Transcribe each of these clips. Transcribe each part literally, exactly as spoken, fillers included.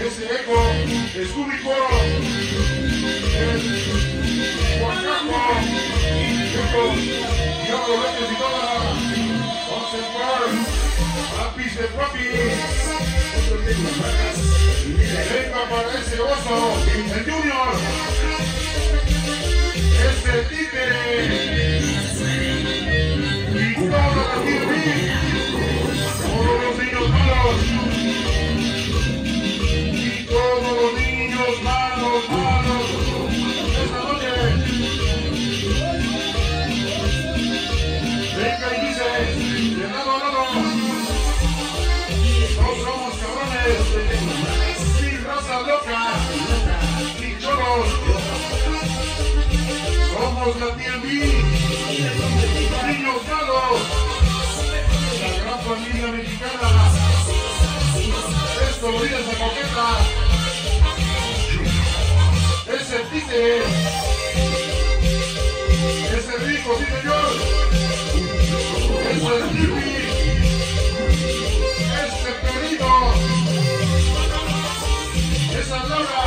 ese eco, escúbico, Guacaco, eco, diablo, lentes y toda, once par, lápiz de papi, venga para ese oso, el Junior, ese títere, y toda la T V, todos los niños malos. Todos los niños malos, malos, esta noche. Venga y dice, de lado a lado, no somos cabrones, sin raza loca, ni choros, somos la T M B, niños malos, la gran familia mexicana. Esto lo dice esa coqueta. Ese títere. Ese rico, sí señor. Ese tipi. Ese perito. Esa Laura.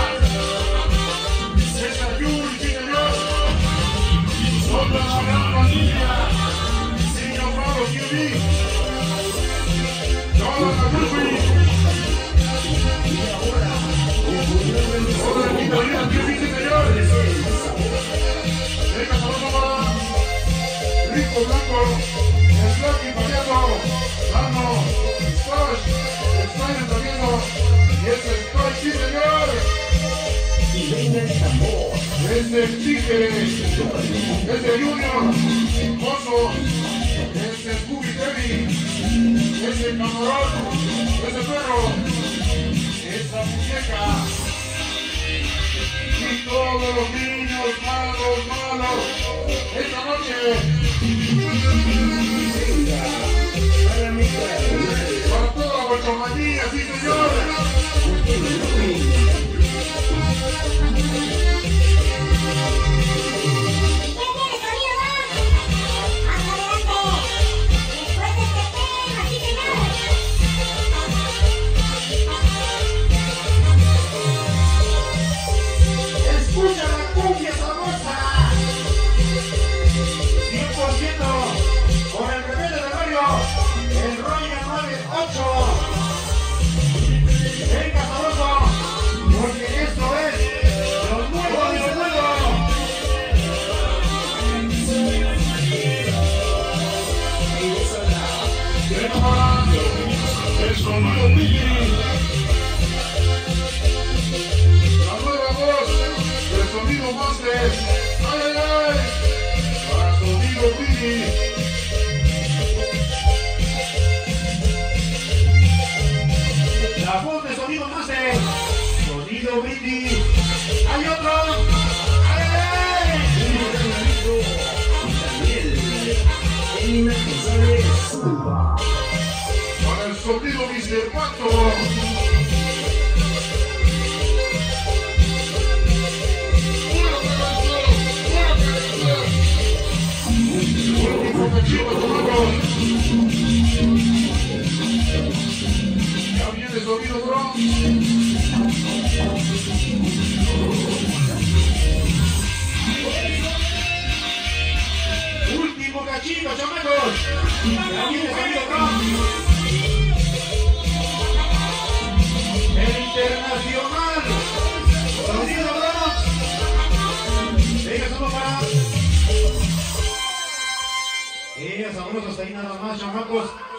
Esa Yuri, sí señor. Son la gran familia. Niños malos, T V. Toda la Yuri. Otra quinta vida, ¿qué dice señores? Venga, sabroso para Rico Blanco, el Flaky Mariano, Lano, Stosh, el Simon también, y ese Stosh, sí señor. Y venga el tambor. Ese Tigre, ese Junior, Oso, ese Scooby Terry, ese Camarón, ese perro, esa muñeca. Y todos los niños malos, malos, esta noche. Para toda la guachamanía, sí señores. La nueva voz del sonido Master. ¡Ay, ay, ay! Para sonido Billy. La voz de sonido Master. Sonido Billy. ¡Hay otro! ¡Ay, ay, ay! El inalcanzable Zumba. Para el sonido mister Pato. Ya viene el sonido Bronx. Último cachito, chamacos. Ya viene el sonido Bronx. El internacional. Sonido Bronx. Venga, somos para. Ellas sabrosos ahí nada más, chamacos.